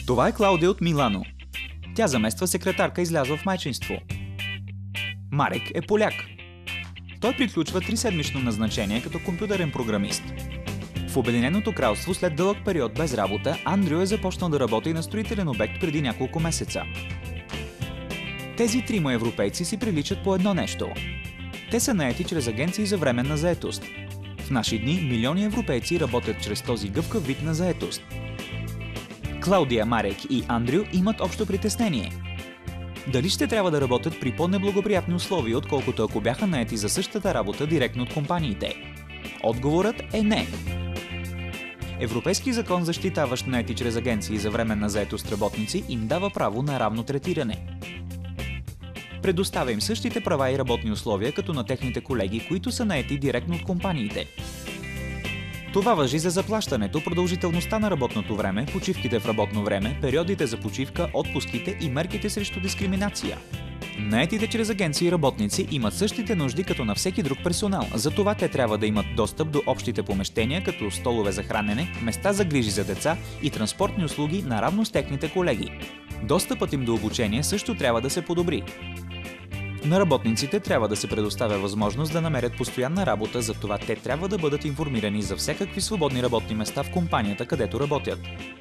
Това е Клаудия от Милано. Тя замества секретарка, излязла в майчинство. Марек е поляк. Той приключва 3-седмично назначение като компютърен програмист. В Обединеното кралство след дълъг период без работа, Андрю е започнал да работи на строителен обект преди няколко месеца. Тези трима европейци си приличат по едно нещо. Те са наети чрез агенции за временна заетост. В наши дни милиони европейци работят чрез този гъвкав вид на заетост. Клаудия, Марек и Андрю имат общо притеснение. Дали ще трябва да работят при по-неблагоприятни условия, отколкото ако бяха наети за същата работа директно от компаниите? Отговорът е не. Европейски закон, защитаващ наети чрез агенции за временна заетост работници, им дава право на равно третиране. Предоставя им същите права и работни условия, като на техните колеги, които са наети директно от компаниите. Това важи за заплащането, продължителността на работното време, почивките в работно време, периодите за почивка, отпуските и мерките срещу дискриминация. Наетите чрез агенции работници имат същите нужди като на всеки друг персонал, затова те трябва да имат достъп до общите помещения, като столове за хранене, места за грижи за деца и транспортни услуги наравно с техните колеги. Достъпът им до обучение също трябва да се подобри. На работниците трябва да се предоставя възможност да намерят постоянна работа, затова те трябва да бъдат информирани за всякакви свободни работни места в компанията, където работят.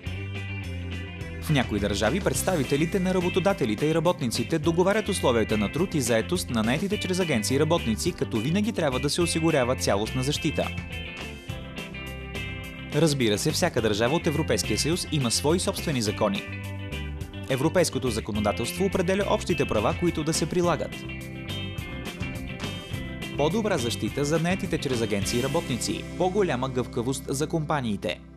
В някои държави представителите на работодателите и работниците договарят условията на труд и заетост на наетите чрез агенции работници, като винаги трябва да се осигурява цялостна защита. Разбира се, всяка държава от Европейския съюз има свои собствени закони. Европейското законодателство определя общите права, които да се прилагат. По-добра защита за наетите чрез агенции работници, по-голяма гъвкавост за компаниите.